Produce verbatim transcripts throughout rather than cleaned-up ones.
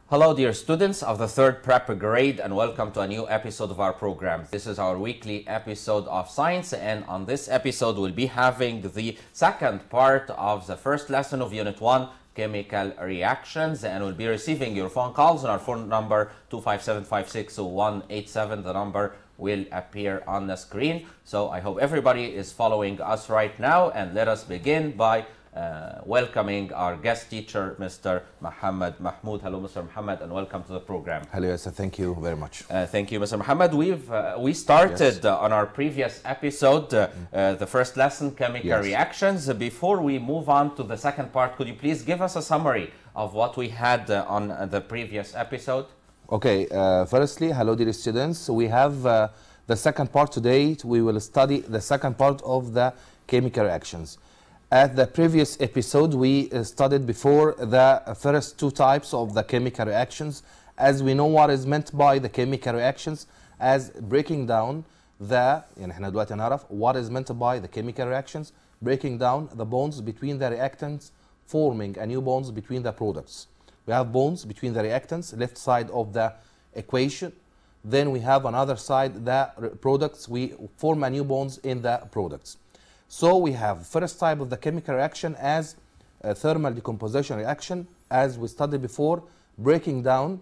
Hello dear students of the third prep grade and welcome to a new episode of our program. This is our weekly episode of science, and on this episode we'll be having the second part of the first lesson of unit one, chemical reactions, and we'll be receiving your phone calls on our phone number two five seven, five six zero, one eight seven. The number will appear on the screen. So I hope everybody is following us right now, and let us begin by Uh, welcoming our guest teacher, Mister Mohammed Mahmoud. Hello, Mister Mohammed, and welcome to the program. Hello, yes, thank you very much. Uh, thank you, Mister Mohammed. We've uh, we started yes. uh, on our previous episode, uh, uh, the first lesson, chemical yes. reactions. Uh, before we move on to the second part, could you please give us a summary of what we had uh, on uh, the previous episode? Okay. Uh, firstly, hello, dear students. We have uh, the second part today. We will study the second part of the chemical reactions. At the previous episode, we uh, studied before the first two types of the chemical reactions, as we know what is meant by the chemical reactions as breaking down the, يعني احنا دلوقتي نعرف what is meant by the chemical reactions, breaking down the bonds between the reactants, forming a new bonds between the products. We have bonds between the reactants, left side of the equation. Then we have another side, the products, we form a new bonds in the products. So we have first type of the chemical reaction as a thermal decomposition reaction, as we studied before, breaking down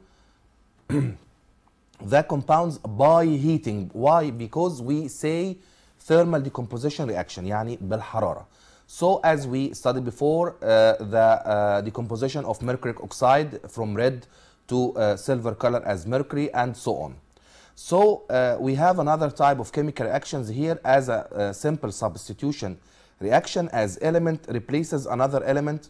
the compounds by heating. Why? Because we say thermal decomposition reaction, يعني بالحرارة. So as we studied before, uh, the uh, decomposition of mercuric oxide from red to uh, silver color as mercury, and so on. So uh, we have another type of chemical reactions here as a, a simple substitution reaction, as element replaces another element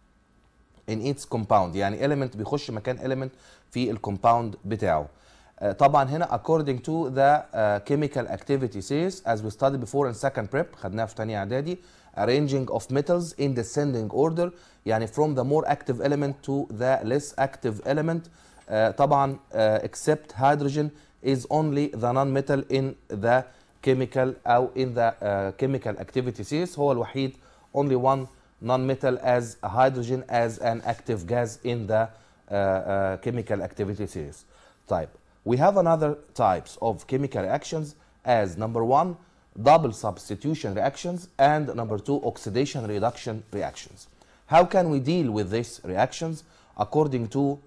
in its compound. يعني element بيخش مكان element في الكومباوند بتاعه. uh, طبعا هنا according to the uh, chemical activity series, as we studied before in second prep, خدناها في تانية اعدادي, arranging of metals in descending order, يعني from the more active element to the less active element. uh, طبعا uh, except hydrogen is only the non-metal in the chemical أو in the uh, chemical activity series. هو الوحيد only one non-metal as a hydrogen as an active gas in the uh, uh, chemical activity series. Type. We have another types of chemical reactions as number one, double substitution reactions, and number two, oxidation reduction reactions. How can we deal with these reactions according to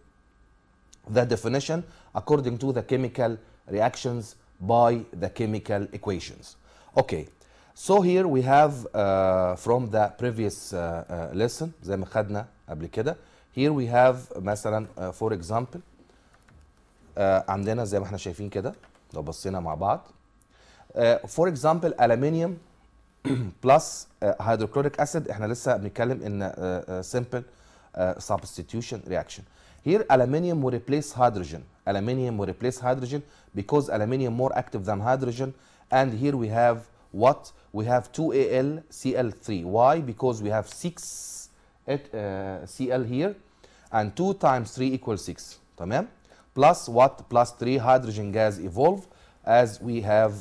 the definition, according to the chemical reactions by the chemical equations? Okay, so here we have uh, from the previous uh, uh, lesson زي ما خدنا قبل كده. Here we have مثلا uh, for example uh, عندنا زي ما احنا شايفين كده لو بصينا مع بعض. uh, for example aluminium plus uh, hydrochloric acid. احنا لسه بنتكلم ان uh, uh, simple uh, substitution reaction. Here aluminium will replace hydrogen. Aluminium will replace hydrogen because aluminium more active than hydrogen. And here we have what? We have two A L C L three. Why? Because we have six uh, C L here, and two times three equals six. تمام? Plus what? Plus three hydrogen gas evolve, as we have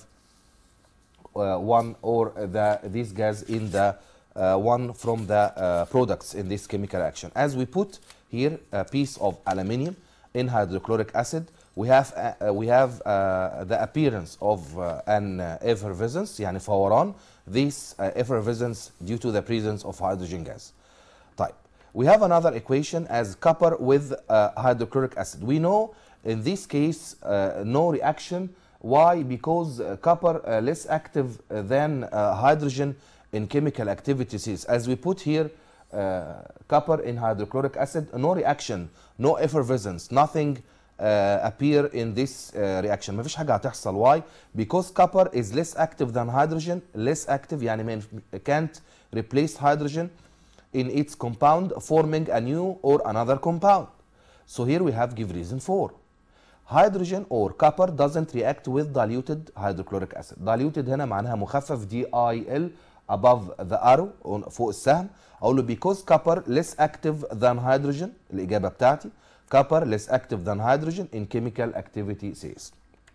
uh, one or the this gas in the uh, one from the uh, products in this chemical reaction. As we put here a piece of aluminium in hydrochloric acid, we have uh, we have uh, the appearance of uh, an uh, effervescence, يعني فوران. This uh, effervescence due to the presence of hydrogen gas. Type. We have another equation as copper with uh, hydrochloric acid. We know in this case uh, no reaction. Why? Because uh, copper uh, less active than uh, hydrogen in chemical activities. As we put here Uh, copper in hydrochloric acid, no reaction, no effervescence, nothing uh, appear in this uh, reaction. مفيش حاجة هتحصل. Why? Because copper is less active than hydrogen. Less active يعني can't replace hydrogen in its compound, forming a new or another compound. So here we have give reason for. Hydrogen or copper doesn't react with diluted hydrochloric acid. Diluted هنا معناها مخفف D I L above the arrow فوق السهم. أقول له because copper less active than hydrogen. الإجابة بتاعتي copper less active than hydrogen in chemical activity says.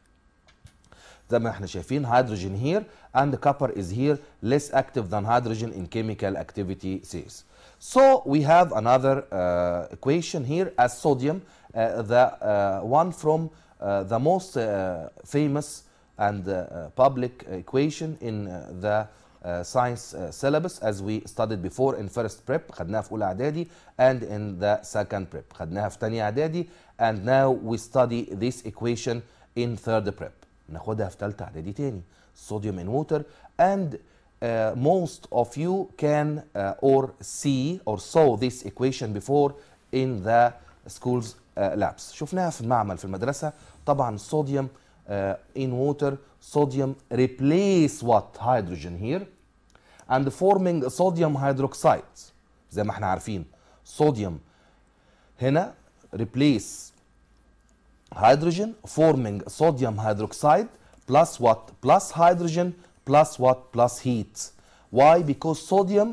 زي ما احنا شايفين hydrogen here and copper is here less active than hydrogen in chemical activity says. So we have another uh, equation here as sodium the uh, one from uh, the most uh, famous and uh, public equation in uh, the uh, science uh, syllabus, as we studied before in first prep خدناها في اولى اعدادي, and in the second prep خدناها في تانية اعدادي, and now we study this equation in third prep. ناخدها في ثالثه اعدادي تاني, sodium in water. And uh, most of you can uh, or see or saw this equation before in the school's uh, labs. شفناها في المعمل في المدرسه. طبعا sodium uh, in water, sodium replace what hydrogen here and forming sodium hydroxide. زي ما احنا عارفين sodium هنا replace hydrogen forming sodium hydroxide plus what? Plus hydrogen plus what? Plus heat. Why? Because sodium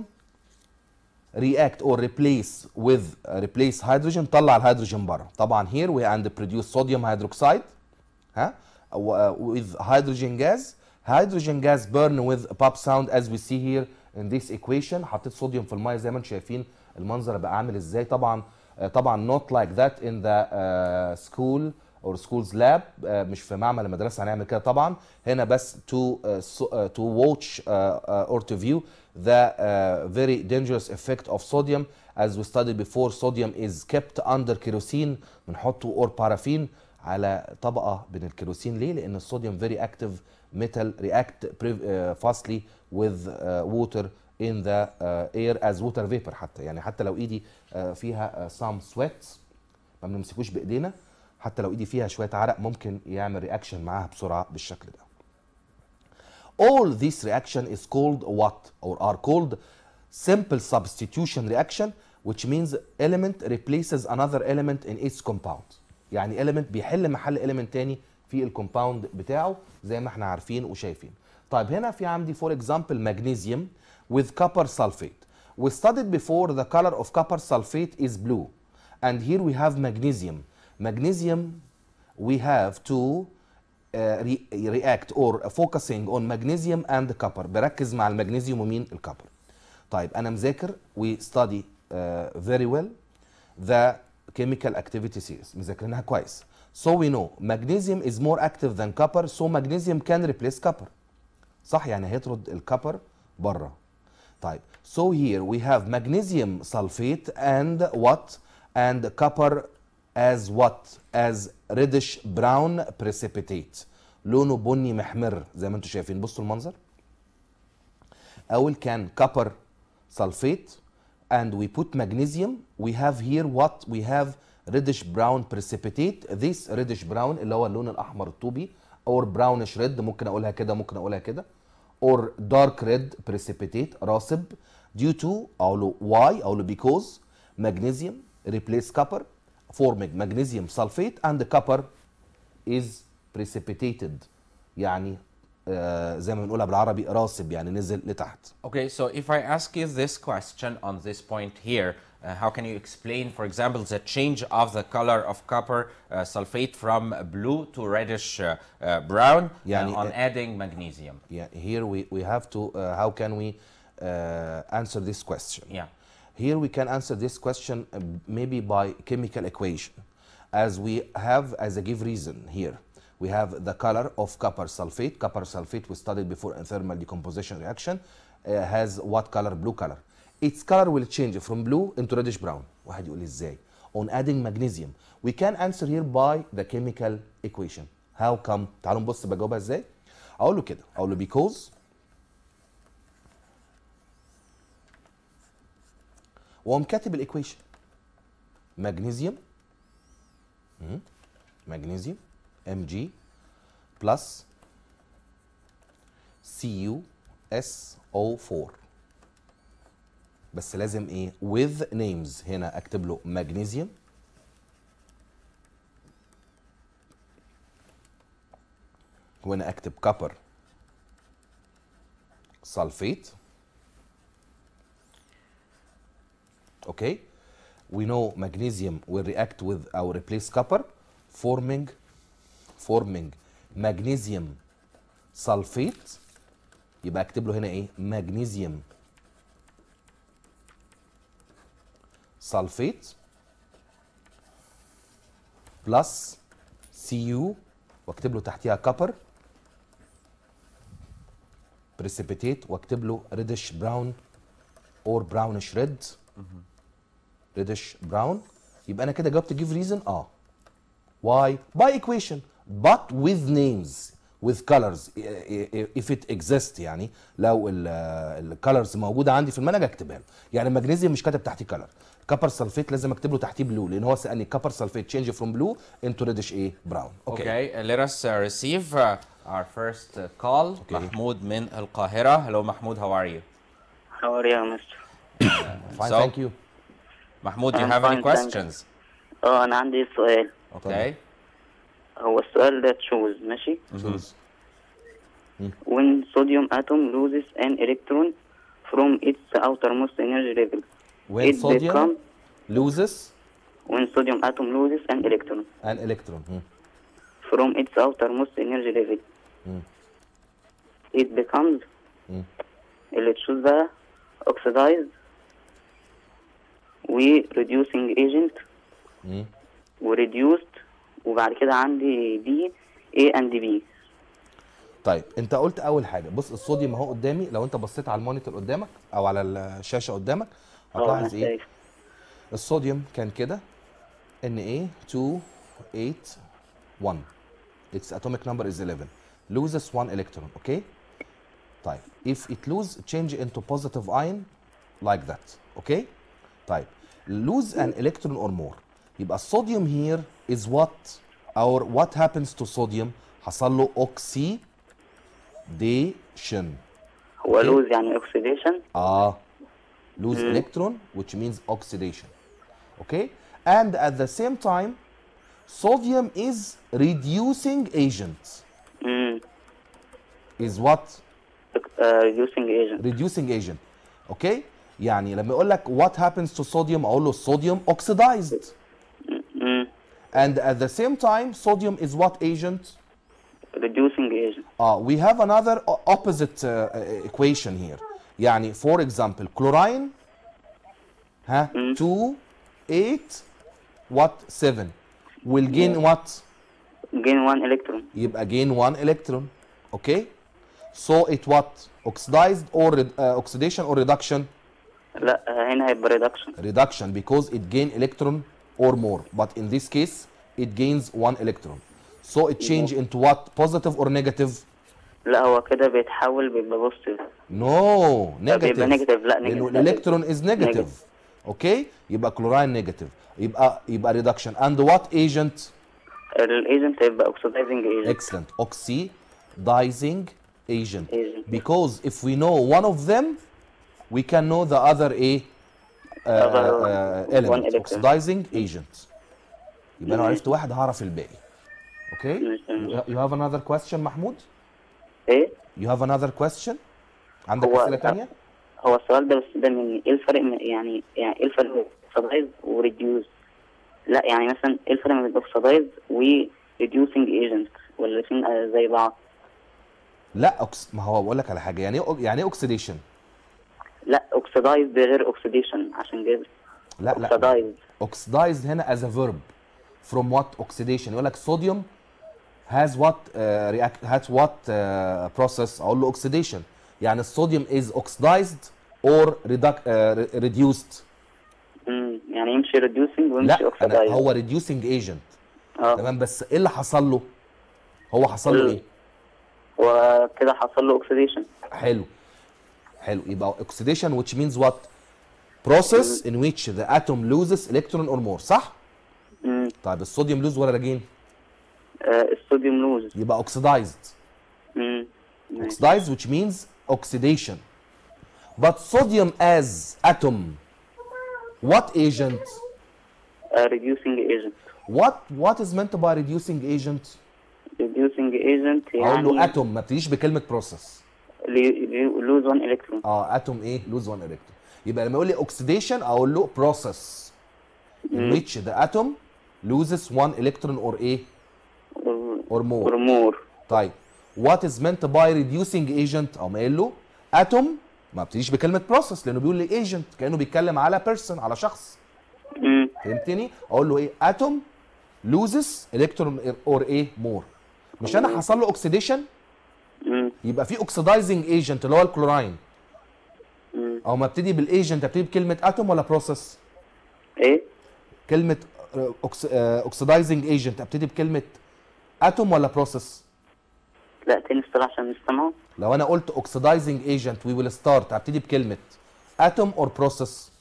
react or replace with uh, replace hydrogen, طلع الهيدروجين بره. طبعا here we and produce sodium hydroxide ها uh, with hydrogen gas. Hydrogen gas burn with pop sound as we see here in this equation. حطيت صوديوم في الميه زي ما انتم شايفين المنظر بقى عامل ازاي. طبعا uh, طبعا not like that in the uh, school or school's lab. uh, مش في معمل المدرسه هنعمل كده طبعا. هنا بس to uh, so, uh, to watch uh, uh, or to view the uh, very dangerous effect of sodium. As we studied before, sodium is kept under kerosene. بنحطه or paraffin على طبقه من الكيروسين. ليه؟ لان الصوديوم very active metal react uh, fastly with uh, water in the uh, air as water vapor. حتى يعني حتى لو ايدي uh, فيها uh, some sweat ما بنمسكوش بايدينا, حتى لو ايدي فيها شويه عرق ممكن يعمل رياكشن معاها بسرعه بالشكل ده. All this reaction is called what or are called simple substitution reaction, which means element replaces another element in its compound. يعني element بيحل محل element تاني في الكومباوند بتاعه زي ما احنا عارفين وشايفين. طيب هنا في عندي for example magnesium with copper sulfate. We studied before the color of copper sulfate is blue, and here we have magnesium. Magnesium we have to uh, re react or focusing on magnesium and copper. بركز مع المغنيسيوم ومين؟ الكبر. طيب أنا مذاكر we study uh, very well the chemical activity series, مذاكرينها كويس. So we know magnesium is more active than copper, so magnesium can replace copper. صح؟ يعني هيطرد الكبر بره. طيب so here we have magnesium sulfate and what? And copper as what? As reddish brown precipitate. لونه بني محمر زي ما انتم شايفين. بصوا المنظر. أول كان copper sulfate and we put magnesium. We have here what? We have reddish brown precipitate. This reddish brown اللي هو اللون الأحمر الطوبي or brownish red, ممكن أقولها كده ممكن أقولها كده, or dark red precipitate راسب due to أقول له why؟ أقول له because magnesium replace copper forming magnesium sulfate and the copper is precipitated. يعني uh, زي ما بنقولها بالعربي راسب, يعني نزل لتحت. Okay, so if I ask you this question on this point here, uh, how can you explain, for example, the change of the color of copper uh, sulfate from blue to reddish uh, uh, brown يعني uh, on adding magnesium? Yeah, here we, we have to, uh, how can we uh, answer this question? Yeah. Here we can answer this question uh, maybe by chemical equation, as we have as a give reason here. We have the color of copper sulfate. Copper sulfate we studied before in thermal decomposition reaction uh, has what color? Blue color. Its color will change from blue into reddish brown. واحد يقول ازاي؟ On adding magnesium. We can answer here by the chemical equation. How come? تعالوا نبص بجاوبها ازاي؟ اقول له كده. اقول له because وقوم كاتب الايكويشن. مغنيسيوم مغنيسيوم Mg plus C U S O four. بس لازم ايه؟ with names. هنا اكتب له مغنيسيوم وهنا اكتب copper sulfate. Okay, we know magnesium will react with or replace copper forming forming magnesium sulfate. يبقى اكتب له هنا ايه؟ magnesium sulfate بلس سي يو واكتب له تحتيها كابر بريسيبيتيت واكتب له ريدش براون اور براونش ريد ريدش براون. يبقى انا كده جاوبت جيف ريزن اه why by equation but with names with colors if it exists. يعني لو الكالرز موجوده عندي في المنهج اكتبها له. يعني المغنيسيوم مش كاتب تحتيه كلر، كابر سلفيت لازم اكتب له تحتيه بلو لان هو سالني كابر سلفيت تشينج فروم بلو انتو ريدش ايه براون. اوكي Okay, uh, let us uh, receive uh, our first uh, call. Okay. محمود من القاهرة. Hello محمود, how are you? How are you, mister? fine So- thank you. محمود, do you I'm have any fine, thank you. questions? اه انا عندي سؤال. Okay. هو السؤال ده تشوز ماشي. choose When sodium atom loses an electron from its outermost energy level, when it sodium become loses when sodium atom loses an electron an electron hmm. from its outermost energy level, Hmm. it becomes Hmm. اللي تشوز بقى oxidized و reducing agent Hmm. و reduced وبعد كده عندي دي A and B. طيب انت قلت اول حاجه بص الصوديوم اهو قدامي، لو انت بصيت على المونيتور قدامك او على الشاشه قدامك اه انا هتلاحظ ايه؟ شايف. الصوديوم كان كده ان ايه اتنين تمانية واحد its atomic number is eleven loses one electron. okay طيب if it lose change into positive ion like that. okay طيب lose an electron or more يبقى الصوديوم here is what or what happens to sodium حصل له oxidation. هو Okay. لوز يعني oxidation. Ah, lose Mm. electron, which means oxidation. Okay, and at the same time, sodium is reducing agent. امم Is what reducing agent. reducing agent. Okay, يعني لما يقول لك what happens to sodium أقول له sodium oxidized. امم And at the same time, sodium is what agent? reducing agent. Uh, we have another o- opposite uh, uh, equation here. يعني for example chlorine ها two eight what seven will gain what gain one electron. يبقى gain one electron. okay so it what oxidized or red- uh, oxidation or reduction لا هنا هيبقى reduction. reduction because it gain electron or more but in this case it gains one electron so it change into what positive or negative لا هو كده بيتحول بيبقى positive. No, negative. يبقى negative. لا لأنه negative. الالكترون is negative. اوكي يبقى كلوراين negative يبقى يبقى reduction and what agent الايجنت هيبقى oxidizing agent. excellent oxidizing agent Agent. because if we know one of them we can know the other a uh, Other uh, element one electron. oxidizing agent يبقى انا عرفت واحد هعرف الباقي. اوكي ماشي. you have another question محمود ايه you have another question عندك هو- اسئله ثانيه هو السؤال ده بس ده مني ايه الفرق م- يعني يعني ايه الفرق بين oxidize و reduce؟ لا يعني مثلا ايه الفرق بين oxidize و reducing agent ولا الاثنين زي بعض؟ لا أكس... ما هو بقول لك على حاجه يعني ايه يعني ايه اوكسيديشن لا oxidize ده غير oxidation عشان كده. لا لا oxidize oxidized هنا as a verb from what oxidation يقول لك sodium has what uh, react has what uh, process اقول له oxidation يعني الصوديوم is oxidized or reduc uh, reduced. امم يعني يمشي reducing ويمشي لا oxidize. أنا هو reducing agent اه تمام بس ايه اللي حصل له؟ هو حصل له ال- ايه؟ وكده حصل له oxidation. حلو حلو يبقى oxidation which means what process in which the atom loses electron or more صح؟ امم طيب الصوديوم لوز ولا جين؟ آه الصوديوم لوز. يبقى oxidized امم oxidized which means oxidation but sodium as atom what agent reducing agent. what what is meant by reducing agent reducing agent اقول له يعني atom ما بتجيش بكلمه process lose one electron. اه atom ايه lose one electron يبقى لما يقول لي oxidation اقول له process in which the atom loses one electron or ايه or or more or more. طيب what is meant by reducing agent او ما قايل له atom ما بتجيش بكلمه process لانه بيقول لي agent كانه بيتكلم على person على شخص امم فهمتني اقول له ايه atom loses electron or ايه more. مش انا حصل له اوكسيديشن مم. يبقى في اوكسيدايزنج ايجنت اللي هو الكلوراين. مم. او ما ابتدي بالايجنت ابتدي بكلمه اتوم ولا بروسيس؟ ايه كلمه اوكسيدايزنج ايجنت ابتدي بكلمه اتوم ولا بروسيس؟ لا تاني الصراحة عشان نستمعوا. لو انا قلت اوكسيدايزنج ايجنت وي ويل ستارت ابتدي بكلمه اتوم اور بروسيس؟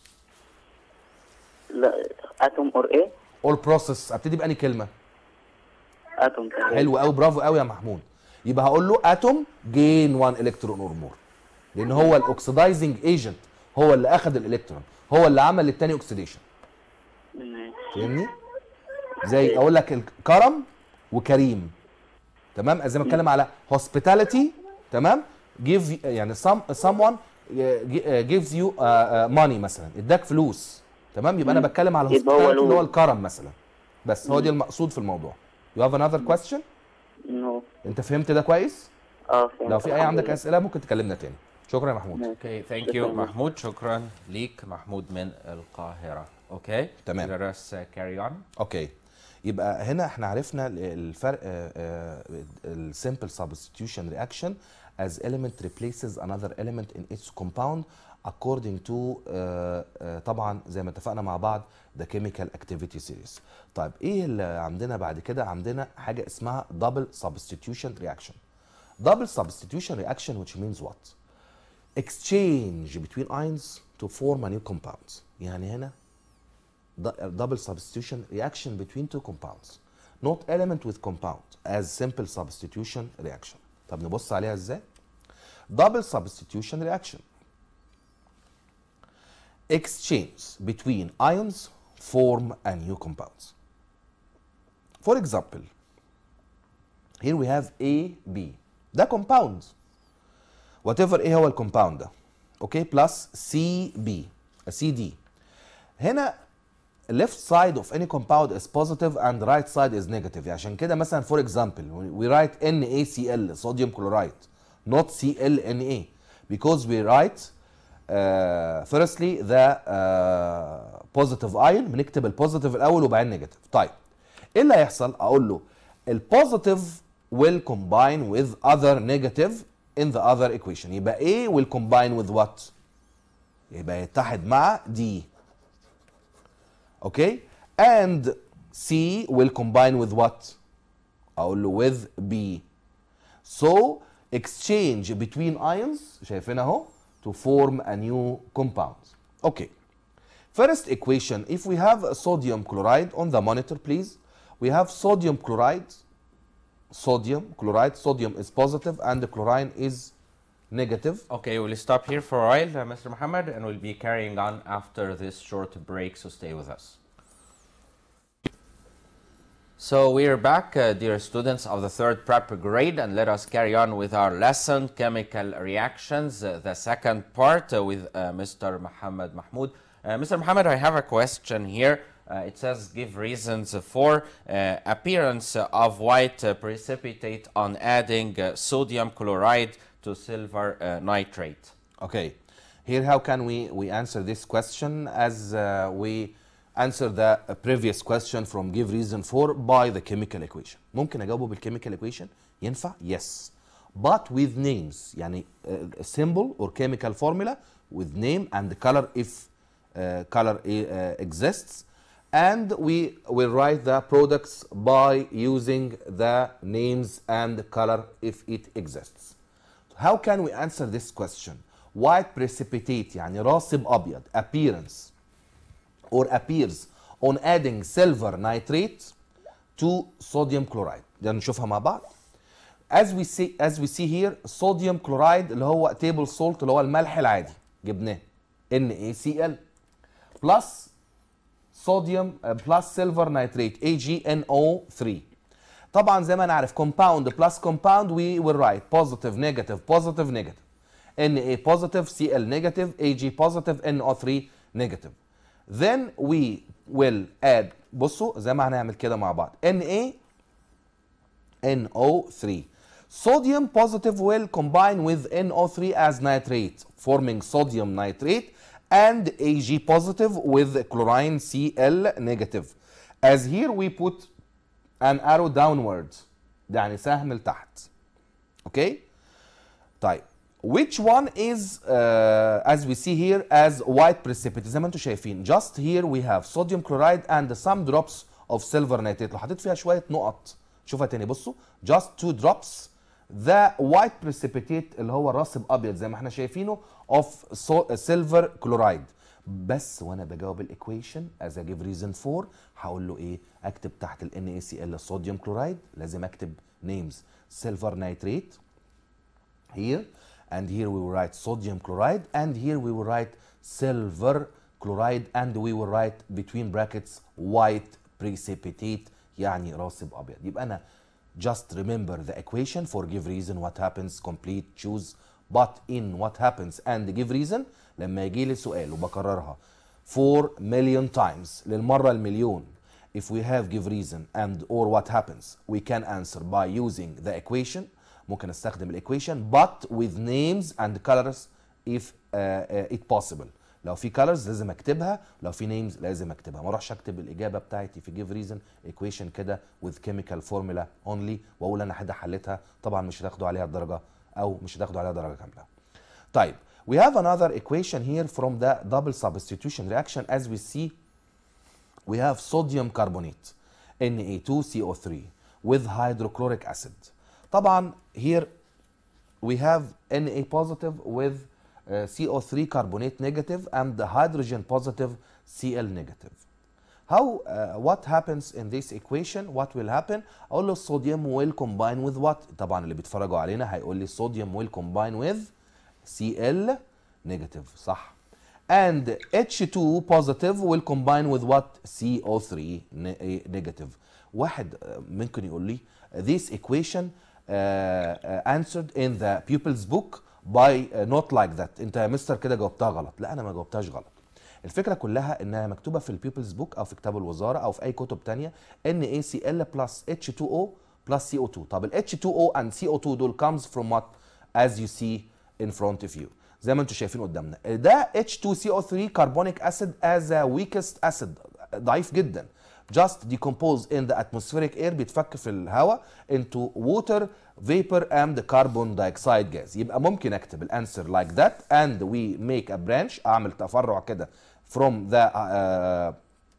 لا اتوم اور ايه؟ اور بروسيس ابتدي بأني كلمه؟ اتوم تمام. حلو قوي برافو قوي يا محمود. يبقى هقول له اتوم جين واحد الكترون اور مور، لان هو الاوكسيدايزنج ايجنت هو اللي اخذ الالكترون، هو اللي عمل للتاني اوكسيديشن. ماشي. فاهمني؟ زي اقول لك الكرم وكريم، تمام؟ زي ما اتكلم على هوسبيتاليتي، تمام؟ جيف يعني سم someone gives you money مثلا، اداك فلوس، تمام؟ يبقى انا بتكلم على يبقى هو هوسبيتاليتي اللي هو له. الكرم مثلا. بس هو دي المقصود في الموضوع. You have another question؟ نو. انت فهمت ده كويس؟ اه فهمت. لو في اي الحمد عندك لله. اسئله ممكن تكلمنا تاني. شكرا يا محمود. ماشي. اوكي ثانك يو محمود. شكرا ليك محمود من القاهره. اوكي تمام. let us uh, carry on. اوكي، يبقى هنا احنا عرفنا الفرق السمبل substitution reaction as element replaces another element in its compound according to uh, uh, طبعا زي ما اتفقنا مع بعض the chemical activity series. طيب ايه اللي عندنا بعد كده؟ عندنا حاجه اسمها double substitution reaction. double substitution reaction which means what? exchange between ions to form a new compound. يعني هنا double substitution reaction between two compounds not element with compound as simple substitution reaction. طب نبص عليها ازاي؟ double substitution reaction exchange between ions form a new compound. For example, here we have A, B. ده compound whatever ايه هو الكومباوند ده، اوكي، بلس سي بي سي دي. هنا left side of any compound is positive and right side is negative. عشان كده مثلا for example we write NaCl sodium chloride not ClNa because we write uh, firstly the uh, positive ion، بنكتب البوزيتيف الاول وبعدين نيجاتيف. طيب ايه اللي هيحصل؟ اقول له البوزيتيف will combine with other negative in the other equation. يبقى A will combine with what؟ يبقى يتحد مع D. اوكي، and C will combine with what؟ اقول له with B. So exchange between ions شايفين اهو to form a new compound. Okay. First equation, if we have sodium chloride on the monitor please, we have sodium chloride, sodium chloride, sodium is positive and the chlorine is negative. Okay, we'll stop here for a while, uh, Mister Muhammad, and we'll be carrying on after this short break, so stay with us. So we are back, uh, dear students of the third prep grade, and let us carry on with our lesson, chemical reactions, uh, the second part uh, with uh, Mister Muhammad Mahmoud. Uh, Mister Muhammad, I have a question here. Uh, it says, give reasons for uh, appearance of white uh, precipitate on adding uh, sodium chloride to silver uh, nitrate. Okay, here how can we, we answer this question as uh, we answer the previous question from give reason for by the chemical equation. ممكن أجاوبه بالchemical equation؟ ينفع؟ Yes. But with names. يعني a symbol or chemical formula with name and color if uh, color uh, exists. And we will write the products by using the names and color if it exists. How can we answer this question? White precipitate يعني راسب أبيض appearance or appears on adding silver nitrate to sodium chloride. ده نشوفها مع بعض. As we see as we see here sodium chloride اللي هو table salt اللي هو الملح العادي جبناه NaCl plus sodium uh, plus silver nitrate A G N O three. طبعا زي ما نعرف compound plus compound we will write positive negative positive negative Na positive Cl negative Ag positive N O three negative. Then we will add بصوا زي ما هنعمل كده مع بعض Na N O three. Sodium positive will combine with N O three as nitrate forming sodium nitrate and Ag positive with chlorine Cl negative. As here we put an arrow downward يعني سهم لتحت. اوكي طيب which one is uh, as we see here as white precipitate زي ما انتم شايفين. just here we have sodium chloride and some drops of silver nitrate. لو حطيت فيها شويه نقط شوفها تاني بصوا just two drops the white precipitate اللي هو الراسب ابيض زي ما احنا شايفينه of silver chloride. بس وانا بجاوب الايكويشن as I give reason for هقول له ايه؟ اكتب تحت ال NaCl صوديوم كلورايد لازم اكتب names silver nitrate here and here we will write sodium chloride and here we will write silver chloride and we will write between brackets white precipitate يعني راسب ابيض. يبقى انا just remember the equation for give reason what happens complete choose but in what happens and give reason لما يجي لي سؤال وبكررها four million times للمره المليون if we have give reason and or what happens we can answer by using the equation. ممكن استخدم الايكويشن but with names and colors if uh, uh, it possible. لو في colors لازم اكتبها، لو في names لازم اكتبها. ما اروحش اكتب الاجابه بتاعتي في give reason equation كده with chemical formula only واقول انا حد حلتها، طبعا مش هتاخدوا عليها الدرجه او مش هتاخدوا عليها درجه كامله. طيب we have another equation here from the double substitution reaction as we see we have sodium carbonate N A two C O three with hydrochloric acid. طبعا here we have N A positive with uh, C O three carbonate negative and the hydrogen positive C L negative. How uh, what happens in this equation? What will happen? اقول له sodium will combine with what؟ طبعا اللي بيتفرجوا علينا هيقول لي sodium will combine with C L negative صح. And H two positive will combine with what? C O three negative. واحد ممكن يقول لي this equation Uh, uh, answered in the pupil's book by uh, not like that. انت يا مستر كده جاوبتها غلط. لا انا ما جاوبتهاش غلط. الفكره كلها انها مكتوبه في البيبلز بوك او في كتاب الوزاره او في اي كتب ثانيه NaCl plus H two O plus C O two. طب ال H two O and C O two دول comes from what as you see in front of you زي ما انتم شايفين قدامنا. ده H two C O three carbonic acid as a weakest acid ضعيف جدا. just decompose in the atmospheric air بيتفك في الهواء into water vapor and carbon dioxide gas. يبقى ممكن اكتب الانسر like that and we make a branch اعمل تفرع كده from the uh,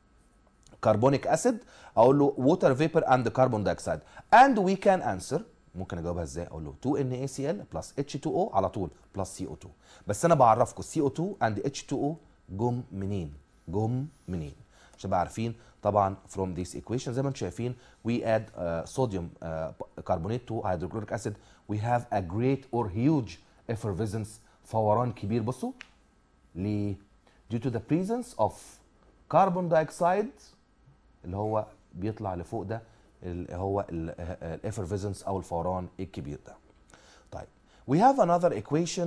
carbonic acid اقول له water vapor and carbon dioxide and we can answer. ممكن اجاوبها ازاي؟ اقول له two NaCl plus H two O على طول plus C O two. بس انا بعرفكم C O two and H two O جم منين؟ جم منين؟ عشان تبقى عارفين طبعا from this equation زي ما انتم شايفين we add uh, sodium uh, carbonate to hydrochloric acid we have a great or huge effervescence فوران كبير. بصوا ليه؟ due to the presence of carbon dioxide اللي هو بيطلع لفوق ده اللي هو الeffervescence او الفوران الكبير ده. طيب we have another equation.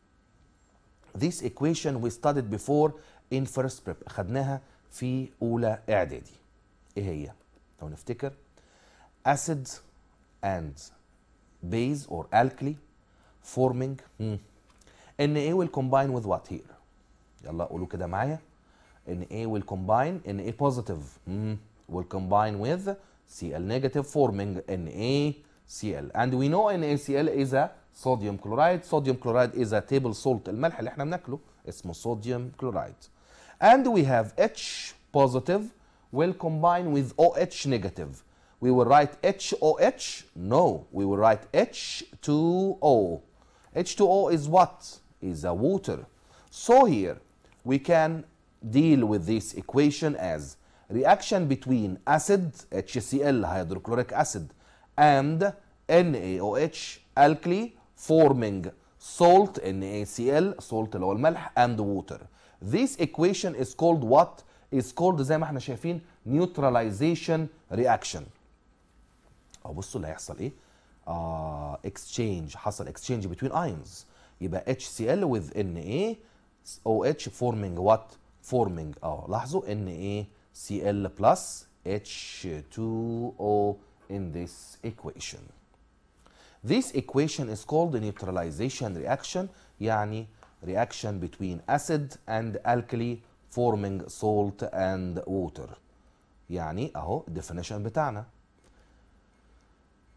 This equation we studied before in first prep خدناها في اولى اعدادي. ايه هي؟ لو نفتكر acid and base or alkali forming hmm. Na will combine with what here؟ يلا قولوا كده معايا. Na will combine Na positive hmm. will combine with Cl negative forming NaCl and we know NaCl is a sodium chloride. Sodium chloride is a table salt الملح اللي احنا بناكله اسمه sodium chloride. And we have H positive will combine with OH negative. We will write H O H. No, we will write H two O. H two O is what? Is a water. So here we can deal with this equation as reaction between acid HCl hydrochloric acid and NaOH alkali forming salt NaCl salt اللي هو الملح and water. This equation is called what? Is called زي ما احنا شايفين neutralization reaction. أو بصوا اللي هيحصل إيه؟ آه exchange حصل exchange between ions. يبقى HCl with NaOH forming what? Forming اه لاحظوا NaCl plus H two O in this equation. This equation is called neutralization reaction يعني reaction between acid and alkali forming salt and water. يعني اهو الديفينيشن بتاعنا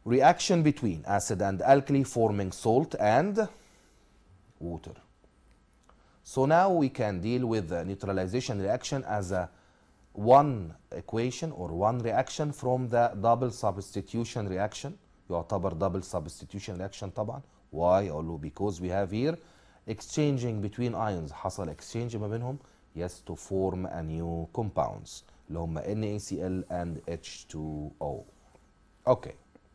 reaction between acid and alkali forming salt and water. So now we can deal with the neutralization reaction as a one equation or one reaction from the double substitution reaction. يعتبر double substitution reaction طبعا. Why? أقول له because we have here exchanging between ions. حصل exchange ما بينهم. Yes, to form a new compounds اللي هم NaCl and H two O. Okay.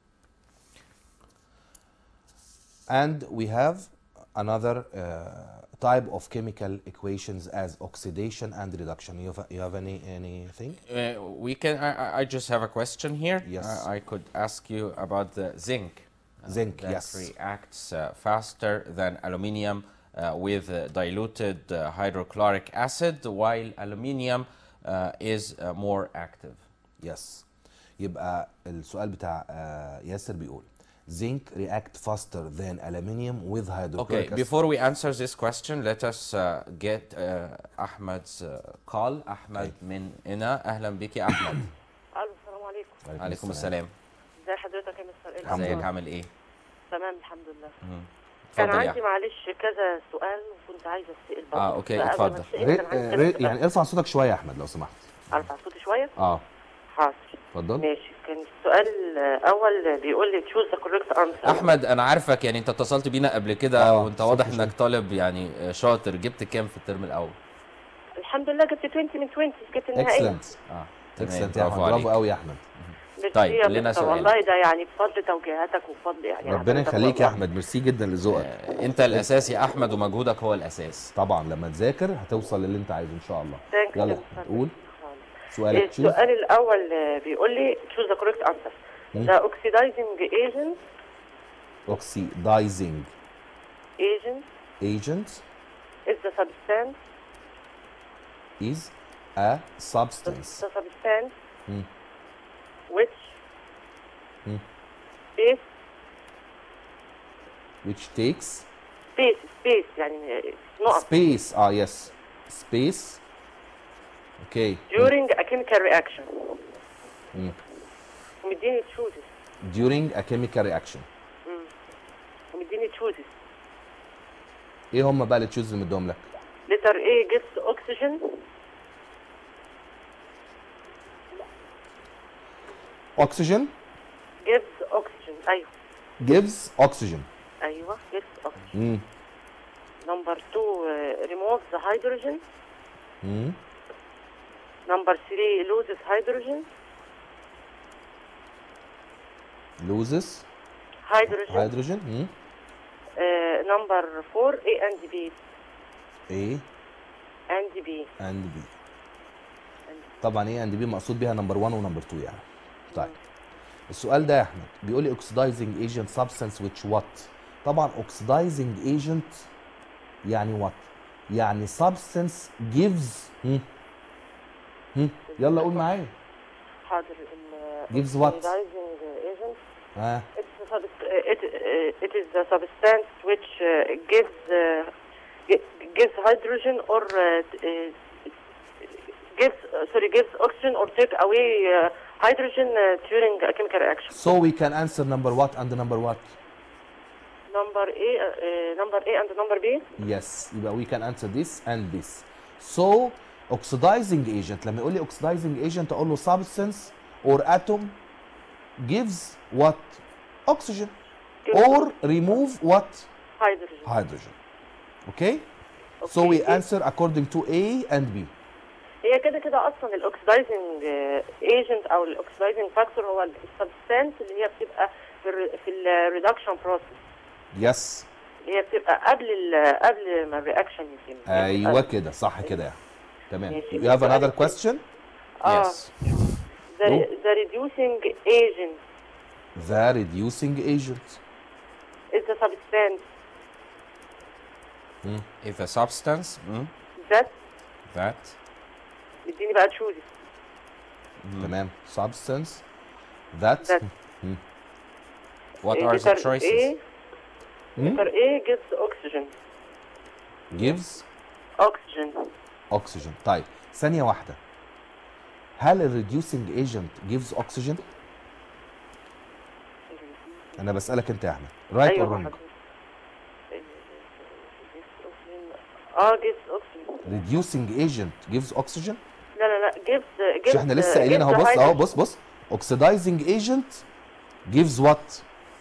And we have another uh, type of chemical equations as oxidation and reduction. You have, you have any anything? Uh, we can. I, I just have a question here. Yes. Uh, I could ask you about the zinc. uh, Zinc, that yes. reacts uh, faster than aluminium uh, with uh, diluted uh, hydrochloric acid, while aluminium uh, is uh, more active. Yes. يبقى السؤال بتاع uh, ياسر بيقول zinc react faster than aluminium with hydrochloric Okay, acid. before we answer this question, let us uh, get uh, Ahmed's uh, call. Ahmed Okay. من هنا. أهلا بك يا أحمد. الو السلام عليكم. عليكم السلام. ازي حضرتك يا مستر الحمد إيه؟ ازيك لله. عامل إيه؟ تمام الحمد لله. مم. كان اتفضل يا عندي أحمد. معلش كذا سؤال وكنت عايزه اسال برضه. آه، أوكي، فقبل اتفضل. ما أسأل ري كان عندي ري كذا يعني سؤال. ارفع صوتك شويه يا احمد لو سمحت. ارفع صوتي شويه. اه حاضر. اتفضل. ماشي. كان السؤال الاول بيقول لي choose the correct answer. احمد انا عارفك، يعني انت اتصلت بينا قبل كده آه، وانت واضح صوتي انك طالب يعني شاطر. جبت كام في الترم الاول؟ الحمد لله جبت عشرين من عشرين، جبت النهائيه. اكسلنت اه اكسلنت يا احمد، برافو برافو عليك. قوي يا احمد. ميرسي طيب، يا لنا مستر، سؤال. والله ده يعني بفضل توجيهاتك وبفضل يعني ربنا حضرتك يخليك يا والله. احمد، ميرسي جدا لذوقك. آه، انت الاساس يا احمد ومجهودك هو الاساس. طبعا لما تذاكر هتوصل للي انت عايزه ان شاء الله. Thank you يلا يا مستر. قول سؤالك. تشوف السؤال الاول بيقول لي choose the correct answer. مم. The oxidizing agent oxidizing agent agent is the substance is a the, substance the substance مم. which مم. space which takes space space يعني نقط space. اه يس space. اوكي. during a chemical reaction. مم. ومديني chooses during a chemical reaction. ومديني chooses. ايه هم بقى اللي تشوز اللي مديهم لك؟ letter A gives oxygen. oxygen gives oxygen ايوه gives oxygen. ايوه gives oxygen. مم. number two uh, removes the hydrogen. مم. number three loses hydrogen. loses hydrogen. hydrogen. مم. Uh, number four A and B A and B. and B. طبعا ايه and B مقصود بيها نمبر واحد ونمبر اتنين يعني. طيب السؤال ده يا احمد بيقول لي oxidizing agent substance which what؟ طبعا oxidizing agent يعني what؟ يعني substance gives هم هم يلا قول معايا. حاضر. ال Gives what؟ oxidizing agent. ها It's a subst- uh, it, uh, it is the substance which uh, gives uh, gi- gives hydrogen or uh, uh, gives uh, sorry gives oxygen or take away uh, hydrogen uh, during a chemical reaction. so we can answer number what and number what؟ Number A uh, uh, number A and number B. yes يبقى we can answer this and this. so oxidizing agent لما يقول لي oxidizing agent اقول له substance or atom gives what؟ oxygen or remove what؟ Hydrogen. hydrogen. okay so we Okay. answer according to A and B. هي كده كده اصلا الاوكسيدايزنج ايجنت او الاوكسيدايزنج فاكتور هو السبستانس اللي هي بتبقى في ال في الريدكشن بروسيس. yes اللي هي بتبقى قبل ال قبل ما الرياكشن يتم. ايوه كده صح كده يعني. تمام. ماشي. you have another question؟ اه Yes. the, No. the reducing agent the reducing agent is the substance If a substance mm, that that اديني بقى تشوزي. تمام substance that That. what are the letter choices? A letter A gives oxygen. gives oxygen. oxygen. طيب ثانية واحدة، هل ال reducing agent gives oxygen؟ انا بسالك انت يا احمد رايت اور رونج؟ اه gives oxygen. reducing agent gives oxygen. لا لا لا gives gives مش احنا لسه قايلين اهو؟ بص اهو، بص بص oxidizing agent gives what؟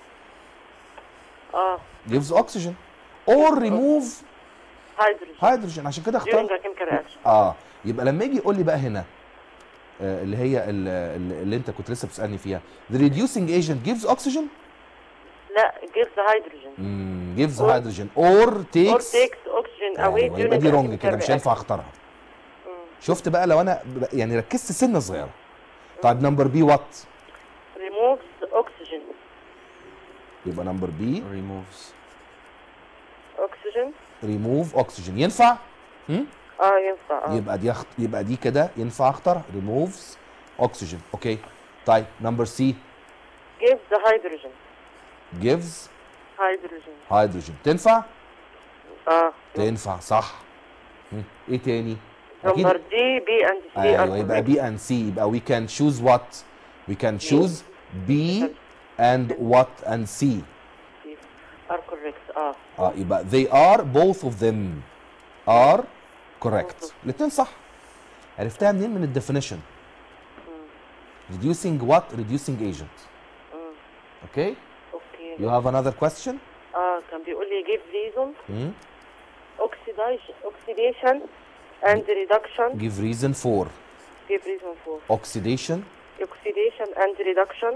اه gives oxygen or remove hydrogen hydrogen. عشان كده اختار during a chemical reaction. اه يبقى لما يجي يقول لي بقى هنا آه اللي هي اللي, اللي انت كنت لسه بتسالني فيها the reducing agent gives oxygen. لا gives hydrogen. امم gives hydrogen or takes or takes oxygen away أيوة. during يبقى دي a رونج chemical كده، مش هينفع reaction. اختارها. شفت بقى لو انا ب- يعني ركزت سنه صغيره. طيب نمبر بي وات؟ removes oxygen. يبقى نمبر بي removes oxygen. ريموف اوكسجين. ينفع؟ هم؟ اه ينفع. اه يبقى دي أخت... يبقى دي كده ينفع اختارها ريموفز اوكسجين. اوكي طيب نمبر سي gives the hydrogen. gives hydrogen. هيدروجين. تنفع؟ اه تنفع صح. هم؟ ايه تاني؟ نمبر دي بي اند سي. ايوه يبقى بي اند سي. يبقى we can choose what؟ we can choose B and what and C. are correct. اه اه يبقى they are both of them are correct. الاثنين صح. عرفتها منين؟ من الديفينيشن. reducing what؟ reducing agent. اوكي اوكي. you have another question. اه كان بيقول لي give reason hmm? oxidation oxidation and reduction. give reason for give reason for oxidation oxidation and reduction.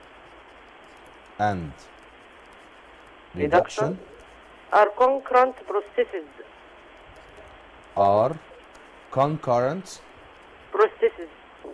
and reduction are concurrent processes. are concurrent processes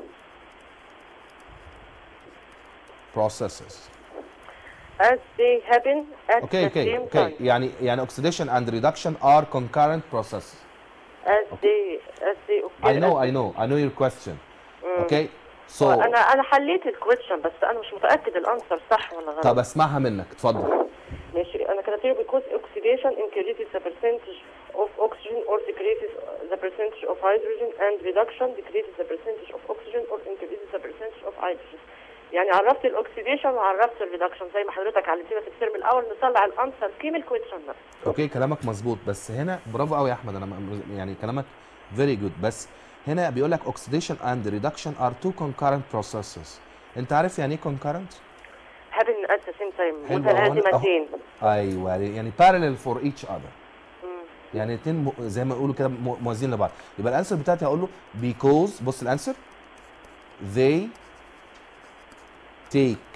processes. as they happen at اوكي the اوكي same اوكي time. يعني يعني oxidation and reduction are concurrent processes. as they as they occur. I know I know I know your question. okay so انا انا حليت الكويشن بس انا مش متاكد الانسر صح ولا غلط. طب اسمعها منك اتفضل. ماشي. انا كتبت له because oxidation increases the percentage of oxygen or decreases the percentage of hydrogen and reduction decreases the percentage of oxygen or increases the percentage of hydrogen. يعني عرفت الاكسيديشن وعرفت الريدكشن زي ما حضرتك علمتينا في الترم الاول نطلع الانسر كيم الكويشن نفسه. اوكي كلامك مظبوط بس هنا برافو قوي يا احمد. انا م- يعني كلامك very good بس هنا بيقول لك oxidation and reduction are two concurrent processes. انت عارف يعني ايه concurrent؟ happen at the same time. حلو أهو. متلازمتين. ايوه يعني parallel for each other. يعني اتنين م- زي ما يقولوا كده م- موازين لبعض. يبقى الانسر بتاعتي هقول له because بص الانسر they take